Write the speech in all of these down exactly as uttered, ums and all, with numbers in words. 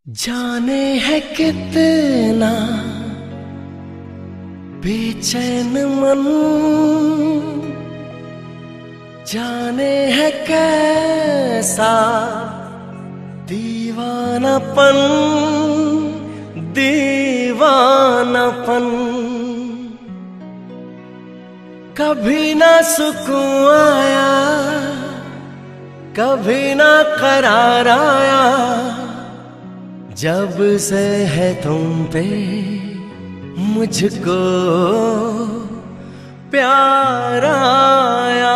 जाने है कितना बेचैन मन, जाने है कैसा दीवानापन, दीवानापन। कभी ना सुकून आया, कभी ना करार आया, जब से है तुम पे मुझको प्यार आया।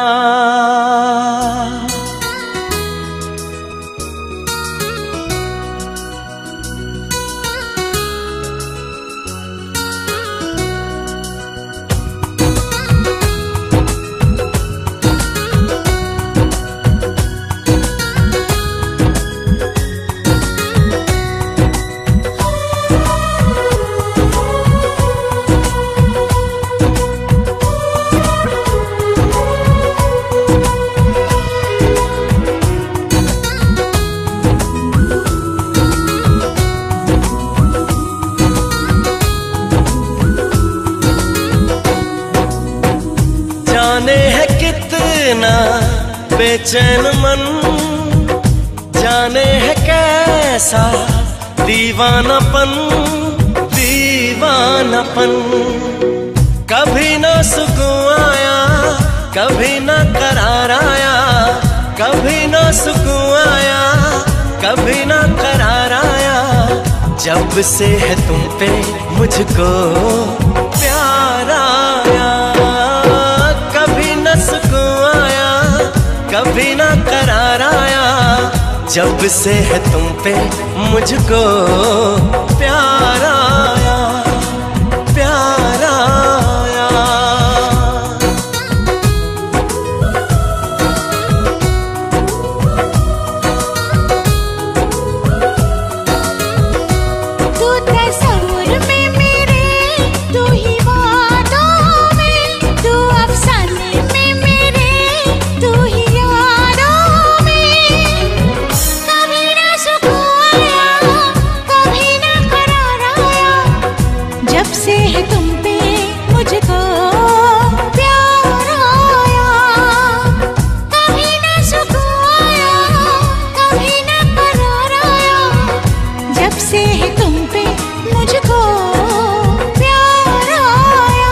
जाने है कितना बेचैन मन, जाने है कैसा दीवानापन, दीवानापन। कभी ना सुकून आया, कभी ना करार आया, कभी ना सुकून आया, कभी ना करार आया, जब से है तुम पे मुझको प्यार आया। कभी ना करार आया, जब से है तुम पे मुझको प्यार आया, प्यार आया। तू तस्वीर में मेरे, तू ही वादों में, तू अफसाने में मेरे, तू ही से है तुम पे मुझको प्यार आया। कभी ना सुकून आया, कभी ना करार आया, जब से है तुम पे मुझको प्यार आया।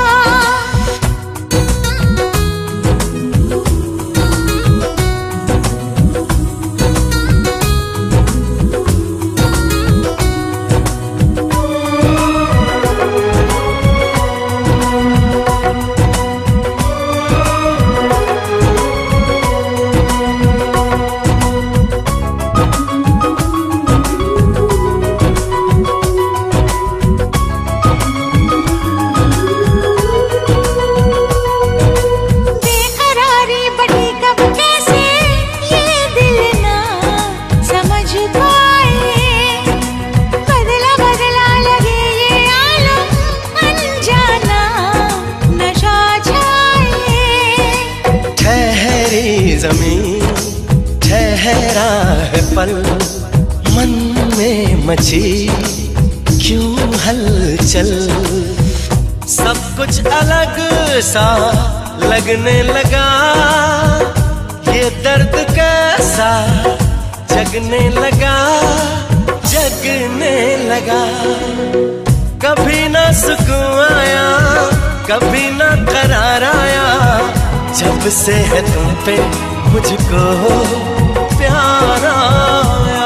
ज़मीन ठहरा है पल, मन में मची क्यों हलचल। सब कुछ अलग सा लगने लगा, ये दर्द कैसा जगने लगा, जगने लगा। कभी ना सुकून आया, कभी ना करार आया, जब से है तुम पे मुझको प्यार आया।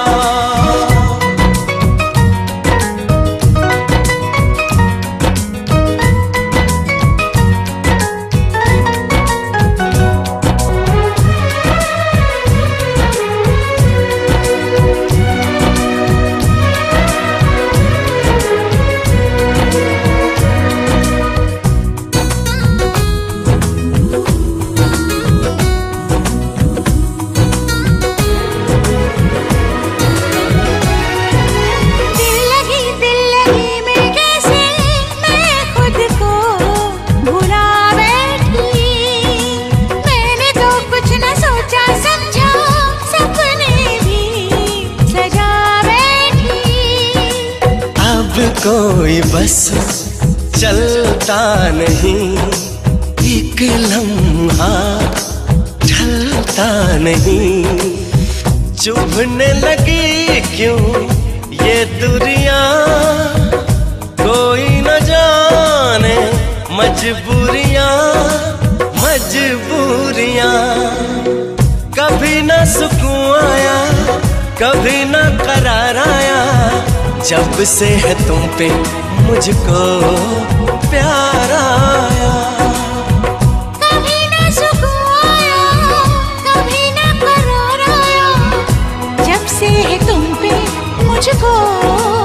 कोई बस चलता नहीं, एक लम्हा ढलता नहीं। चुभने लगी क्यों ये दुनिया, कोई न जाने मजबूरियां मजबूरियां। कभी न सुकून आया, कभी न करार आया, जब से है तुम पे मुझको प्यार आया। कभी न सुकून आया, कभी न करार आया, जब से है तुम पे मुझको